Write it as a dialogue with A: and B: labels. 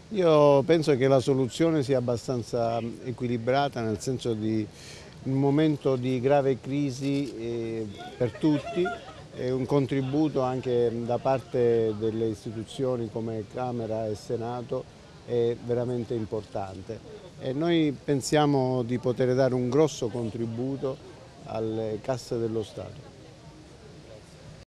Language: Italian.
A: Io penso che la soluzione sia abbastanza equilibrata, nel senso di un momento di grave crisi per tutti e un contributo anche da parte delle istituzioni come Camera e Senato è veramente importante. E noi pensiamo di poter dare un grosso contributo alle casse dello Stato.